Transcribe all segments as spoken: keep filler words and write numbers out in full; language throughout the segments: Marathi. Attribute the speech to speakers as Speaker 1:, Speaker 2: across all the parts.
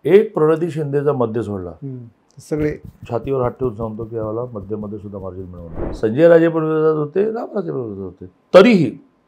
Speaker 1: एक प्रणिती शिंदेचा मध्य सोडला,
Speaker 2: सगळे
Speaker 1: छातीवर हात ठेवून सांगतो की आम्हाला मध्यमध्ये सुद्धा मार्जिन मिळवणार. संजय राजे पण विरोधात होते, रामराजे पण विरोधात होते. तरीही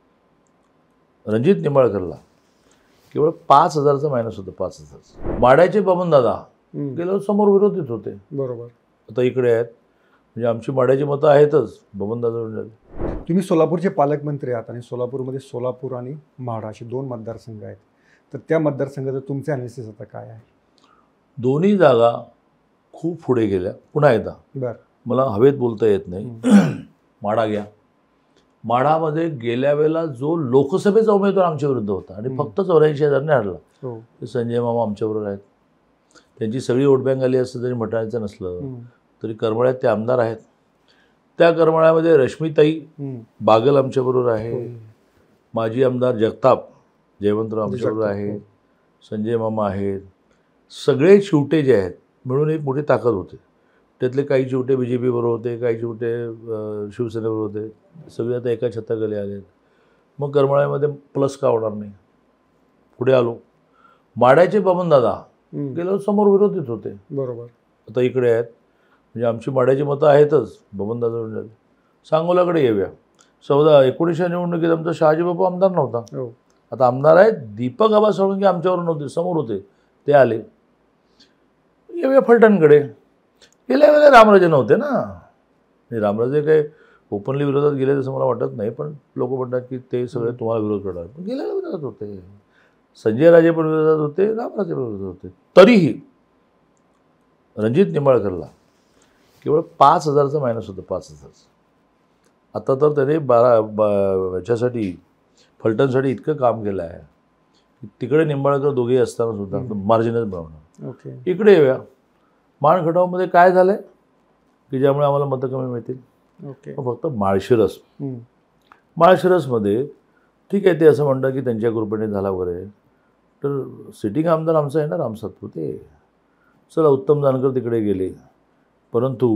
Speaker 1: रणजित निंबाळकरला केवळ पाच हजारचं मायनस होतं. पाच हजारचं माड्याचे बबनदादा गेल्या समोर विरोधित होते.
Speaker 2: बरोबर.
Speaker 1: आता इकडे आहेत, म्हणजे आमची माड्याची मतं आहेतच. बबनदादा
Speaker 2: तुम्ही सोलापूरचे पालकमंत्री आहात आणि सोलापूरमध्ये सोलापूर आणि माढा असे दोन मतदारसंघ आहेत. तर त्या मतदारसंघाचं तुमचे अनालिसिस आता काय आहे?
Speaker 1: दोन्ही जागा खूप पुढे गेल्या. पुन्हा एकदा
Speaker 2: बरं,
Speaker 1: मला हवेत बोलता येत नाही. माढा घ्या. माढामध्ये गेल्या वेळेला जो लोकसभेचा उमेदवार आमच्या विरुद्ध होता आणि फक्त चौऱ्याऐंशी हजारने हरला, ते संजय मामा आमच्याबरोबर आहेत. त्यांची सगळी वोट बँक आली असतं तरी म्हटायचं नसलं तरी करमाळ्यात ते आमदार आहेत. त्या करमाळ्यामध्ये रश्मीताई बागल आमच्याबरोबर आहे, माजी आमदार जगताप जयवंतराव आमच्याबरोबर आहे, संजय मामा आहेत. सगळे चिवटे जे आहेत मिळून एक मोठी ताकद होते. त्यातले काही चिवटे बी जे पीबरोबर होते, काही चिवटे शिवसेनेबरोबर होते. सगळे आता एका छताखाली आले. मग करमाळ्यामध्ये प्लस का होणार नाही? पुढे आलो. माड्याचे बबनदादा गेल्या समोर विरोधित होते.
Speaker 2: बरोबर.
Speaker 1: आता इकडे आहेत, म्हणजे आमची माड्याची मतं आहेतच. बबनदादा सांगोल्याकडे येऊया. चौदा एकोणीसशे निवडणुकीत आमचा शहाजी बापू आमदार नव्हता. आता आमदार आहेत दीपक आबा सोळंकी, आमच्यावर नव्हते, समोर होते, ते आले. येऊया फलटणकडे. गेल्या वेळेला रामराजे नव्हते ना. रामराजे काही ओपनली विरोधात गेले तसं मला वाटत नाही, पण लोक म्हणतात की ते सगळे तुम्हाला विरोध करणार. पण गेल्या विरोधात होते. संजय राजे पण विरोधात होते, रामराजे पण विरोधात होते. तरीही रणजित निंबाळकरला केवळ पाच हजारचं मायनस होतं. पाच हजारचं. आता तर त्याने बारा बा याच्यासाठी फलटणसाठी इतकं काम केलं आहे की तिकडे निंबाळकर दोघेही असताना सुद्धा मार्जिनच मिळवणार.
Speaker 2: ओके.
Speaker 1: इकडे येऊया. माणखटावमध्ये काय झालं आहे की ज्यामुळे आम्हाला मतं कमी मिळतील?
Speaker 2: ओके.
Speaker 1: फक्त माळशिरस. माळशिरसमध्ये ठीक आहे, ते असं म्हणतात की त्यांच्या कृपेने झाला वगैरे. तर सिटिंग आमदार आमचा आहे ना राम सातपुते. चला उत्तम जानकर तिकडे गेले, परंतु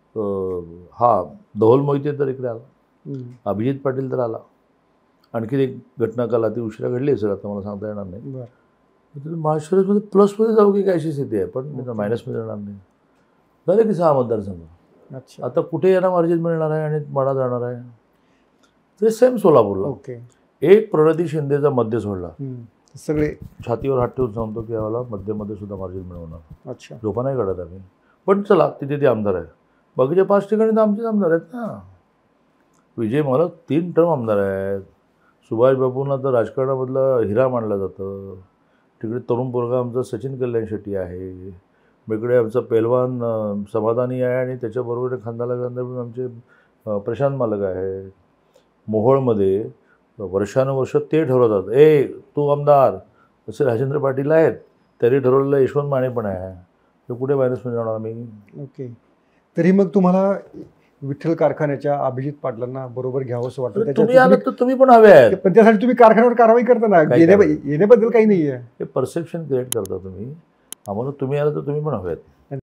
Speaker 1: हा धवल मोहिते तर इकडे आला, अभिजित पाटील तर आला. आणखी एक घटना काल अति उशिरा घडली असेल, आता मला सांगता येणार नाही. माळशिरसमध्ये प्लसमध्ये जाऊ की काय अशी स्थिती आहे, पण मायनसमध्ये येणार नाही. झाले की सहा मतदारसंघ.
Speaker 2: अच्छा.
Speaker 1: आता कुठे यांना मार्जिन मिळणार आहे आणि माडा जाणार आहे? ते सेम सोलापूरला.
Speaker 2: ओके.
Speaker 1: एक प्रणिती शिंदेचा मध्य सोडला,
Speaker 2: सगळे
Speaker 1: छातीवर हात ठेवून सांगतो की आम्हाला मध्यमध्ये सुद्धा मार्जिन मिळवणार.
Speaker 2: अच्छा.
Speaker 1: झोपा नाही काढत आम्ही, पण चला तिथे ते आमदार आहे. बाकीच्या पाच ठिकाणी तर आमचेच आमदार आहेत ना. विजय मला तीन टर्म आमदार आहेत. सुभाष बाबूंना तर राजकारणामधला हिरा मानलं जातं. तिकडे तरुण पोरगा आमचा सचिन कल्याण शेट्टी आहे. इकडे आमचा पेलवान समाधानी आहे आणि त्याच्याबरोबर खांद्याला खांदा आमचे प्रशांत मालक आहे. मोहोळमध्ये वर्षानुवर्ष ते ठरवतात, ए तू आमदार, असे राजेंद्र पाटील आहेत. तरी ठरवलेलं यशवंत माने पण आहे. तर कुठे मायनसमध्ये जाणार आम्ही?
Speaker 2: ओके. तरी मग तुम्हाला विठ्ठल कारखान्याच्या अभिजित पाटलांना बरोबर घ्यावं असं वाटतं?
Speaker 1: तुम्ही आलात तर तुम्ही पण हवे आहेत.
Speaker 2: पण त्यासाठी तुम्ही कारखान्यावर कारवाई करता ना. येण्याबद्दल काही नाही आहे.
Speaker 1: हे परसेप्शन क्रिएट करता तुम्ही. आम्हाला तुम्ही आला तर तुम्ही पण हवे आहेत.